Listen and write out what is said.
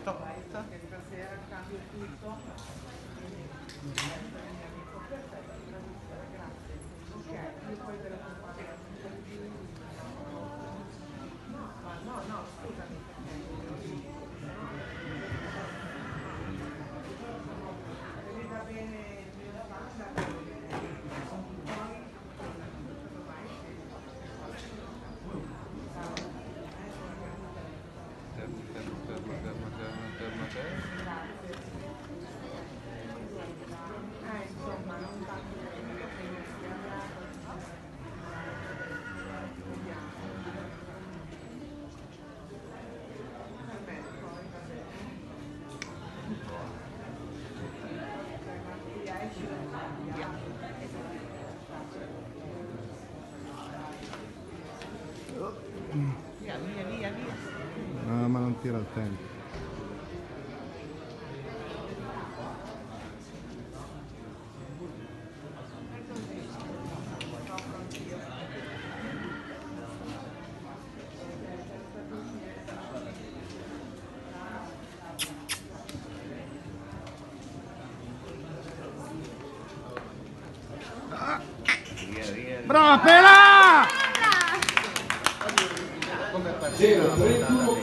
Stop. Stasera cambio tutto. Ok, io poi ve lo faccio. Ma no, scusami. Mi va bene il mio standard. Insomma, non tanto Via, via, via, via. No, ma non tira il tempo. Via, via. Brava Pela! Come partita?